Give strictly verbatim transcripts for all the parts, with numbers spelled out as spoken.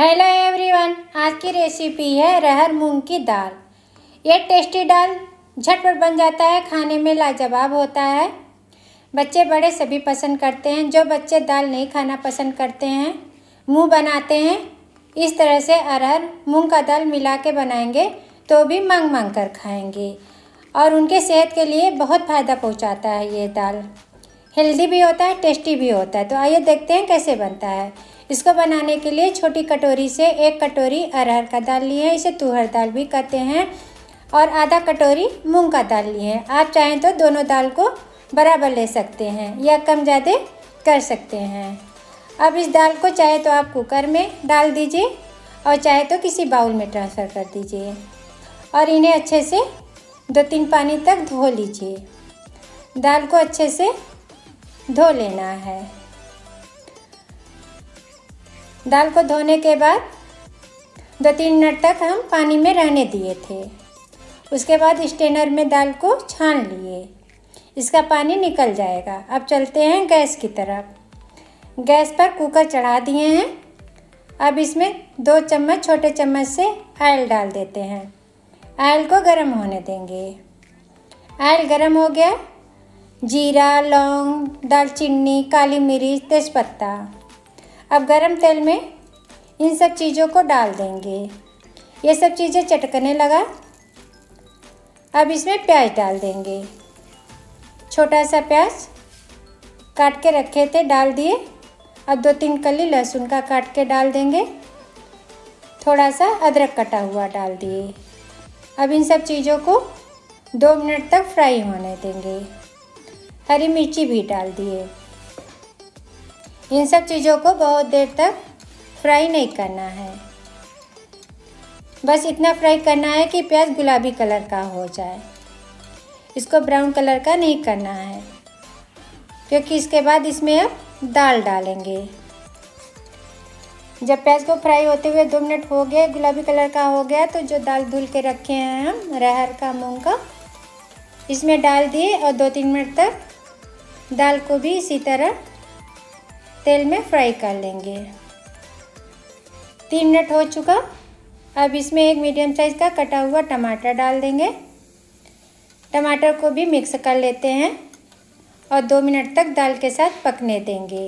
Hello everyone, आज की recipe है अरहर मूंग की दाल। ये टेस्टी दाल झटपट बन जाता है, खाने में लाजवाब होता है। बच्चे बड़े सभी पसंद करते हैं। जो बच्चे दाल नहीं खाना पसंद करते हैं, मुंह बनाते हैं, इस तरह से अरहर मूंग का दाल मिला के बनाएंगे तो भी मांग मांग कर खाएंगे और उनके सेहत के लिए बहुत फ़ायदा पहुंचाता है। ये दाल हेल्दी भी होता है, टेस्टी भी होता है। तो आइए देखते हैं कैसे बनता है। इसको बनाने के लिए छोटी कटोरी से एक कटोरी अरहर का दाल लिए हैं, इसे तुअर दाल भी कहते हैं, और आधा कटोरी मूंग का दाल लिए हैं। आप चाहें तो दोनों दाल को बराबर ले सकते हैं या कम ज़्यादा कर सकते हैं। अब इस दाल को चाहे तो आप कुकर में डाल दीजिए और चाहे तो किसी बाउल में ट्रांसफ़र कर दीजिए और इन्हें अच्छे से दो तीन पानी तक धो लीजिए। दाल को अच्छे से धो लेना है। दाल को धोने के बाद दो तीन मिनट तक हम पानी में रहने दिए थे। उसके बाद स्ट्रेनर में दाल को छान लिए, इसका पानी निकल जाएगा। अब चलते हैं गैस की तरफ। गैस पर कुकर चढ़ा दिए हैं। अब इसमें दो चम्मच छोटे चम्मच से ऑयल डाल देते हैं। ऑयल को गर्म होने देंगे। ऑयल गर्म हो गया, जीरा, लौंग, दालचीनी, काली मिर्च, तेज़पत्ता। अब गरम तेल में इन सब चीज़ों को डाल देंगे। ये सब चीज़ें चटकने लगा। अब इसमें प्याज डाल देंगे। छोटा सा प्याज काट के रखे थे, डाल दिए। अब दो तीन कली लहसुन का काट के डाल देंगे। थोड़ा सा अदरक कटा हुआ डाल दिए। अब इन सब चीज़ों को दो मिनट तक फ्राई होने देंगे। हरी मिर्ची भी डाल दिए। इन सब चीज़ों को बहुत देर तक फ्राई नहीं करना है, बस इतना फ्राई करना है कि प्याज गुलाबी कलर का हो जाए। इसको ब्राउन कलर का नहीं करना है, क्योंकि इसके बाद इसमें अब दाल डालेंगे। जब प्याज को फ्राई होते हुए दो मिनट हो गए, गुलाबी कलर का हो गया, तो जो दाल धुल के रखे हैं हम अरहर का, मूंग का, इसमें डाल दिए और दो तीन मिनट तक दाल को भी इसी तरह तेल में फ्राई कर लेंगे। तीन मिनट हो चुका। अब इसमें एक मीडियम साइज़ का कटा हुआ टमाटर डाल देंगे। टमाटर को भी मिक्स कर लेते हैं और दो मिनट तक दाल के साथ पकने देंगे।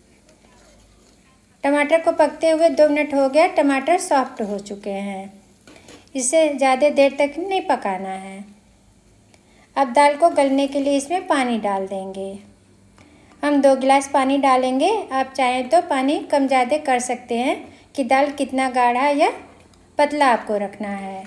टमाटर को पकते हुए दो मिनट हो गया। टमाटर सॉफ्ट हो चुके हैं। इसे ज़्यादा देर तक नहीं पकाना है। अब दाल को गलने के लिए इसमें पानी डाल देंगे। हम दो गिलास पानी डालेंगे। आप चाहें तो पानी कम ज़्यादा कर सकते हैं कि दाल कितना गाढ़ा या पतला आपको रखना है।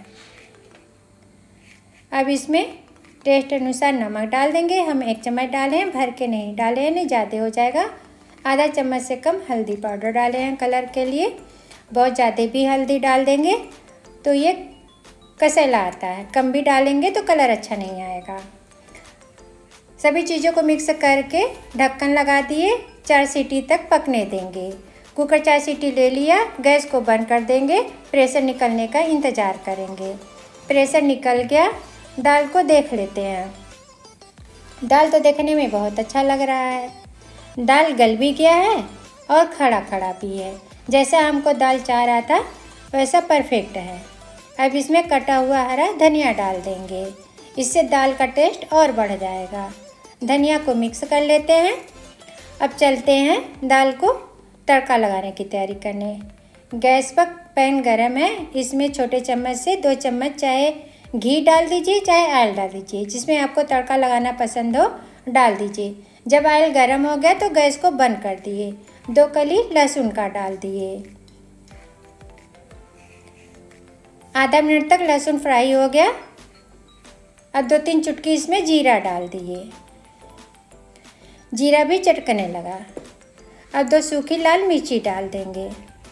अब इसमें टेस्ट अनुसार नमक डाल देंगे। हम एक चम्मच डाले हैं, भर के नहीं डाले हैं, नहीं ज़्यादा हो जाएगा। आधा चम्मच से कम हल्दी पाउडर डाले हैं कलर के लिए। बहुत ज़्यादा भी हल्दी डाल देंगे तो ये कसैला आता है, कम भी डालेंगे तो कलर अच्छा नहीं आएगा। सभी चीज़ों को मिक्स करके ढक्कन लगा दिए। चार सीटी तक पकने देंगे। कुकर चार सीटी ले लिया। गैस को बंद कर देंगे। प्रेशर निकलने का इंतज़ार करेंगे। प्रेशर निकल गया। दाल को देख लेते हैं। दाल तो देखने में बहुत अच्छा लग रहा है। दाल गल भी गया है और खड़ा खड़ा भी है। जैसा हमको दाल चाह रहा था वैसा परफेक्ट है। अब इसमें कटा हुआ हरा धनिया डाल देंगे। इससे दाल का टेस्ट और बढ़ जाएगा। धनिया को मिक्स कर लेते हैं। अब चलते हैं दाल को तड़का लगाने की तैयारी करने। गैस पर पैन गरम है। इसमें छोटे चम्मच से दो चम्मच चाहे घी डाल दीजिए, चाहे ऑयल डाल दीजिए, जिसमें आपको तड़का लगाना पसंद हो डाल दीजिए। जब ऑयल गरम हो गया तो गैस को बंद कर दिए। दो कली लहसुन का डाल दिए। आधा मिनट तक लहसुन फ्राई हो गया। अब दो तीन चुटकी इसमें जीरा डाल दिए। जीरा भी चटकने लगा। अब दो सूखी लाल मिर्ची डाल देंगे।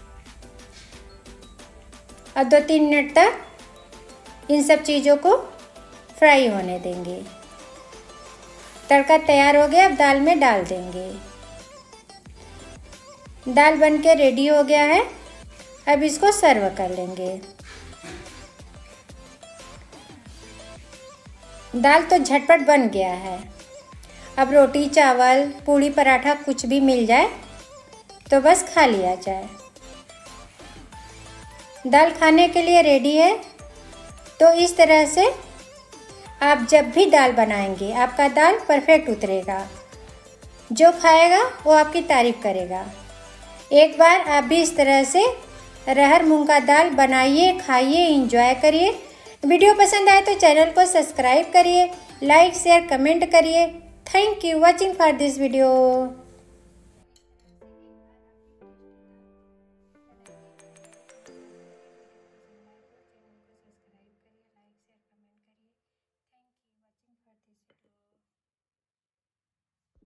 अब दो तीन मिनट तक इन सब चीज़ों को फ्राई होने देंगे। तड़का तैयार हो गया। अब दाल में डाल देंगे। दाल बनके रेडी हो गया है। अब इसको सर्व कर लेंगे। दाल तो झटपट बन गया है। अब रोटी, चावल, पूड़ी, पराठा कुछ भी मिल जाए तो बस खा लिया जाए। दाल खाने के लिए रेडी है। तो इस तरह से आप जब भी दाल बनाएंगे आपका दाल परफेक्ट उतरेगा। जो खाएगा वो आपकी तारीफ करेगा। एक बार आप भी इस तरह से अरहर मूंग का दाल बनाइए, खाइए, एंजॉय करिए। वीडियो पसंद आए तो चैनल को सब्सक्राइब करिए, लाइक शेयर कमेंट करिए। Thank you watching for this video.